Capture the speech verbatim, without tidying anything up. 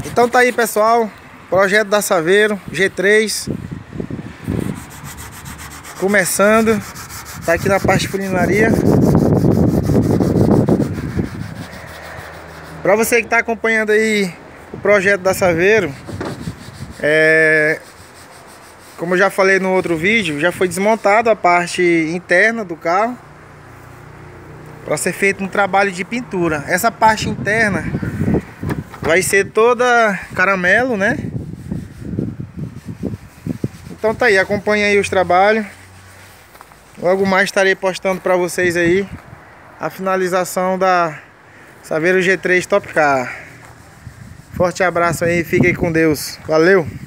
Então tá aí, pessoal, projeto da Saveiro G três começando. Tá aqui na parte de funilaria. Para você que tá acompanhando aí o projeto da Saveiro, é, como eu já falei no outro vídeo, já foi desmontado a parte interna do carro para ser feito um trabalho de pintura. Essa parte interna vai ser toda caramelo, né? Então tá aí, acompanha aí os trabalhos. Logo mais estarei postando para vocês aí a finalização da Saveiro G três Top Car. Forte abraço aí, fiquem com Deus. Valeu!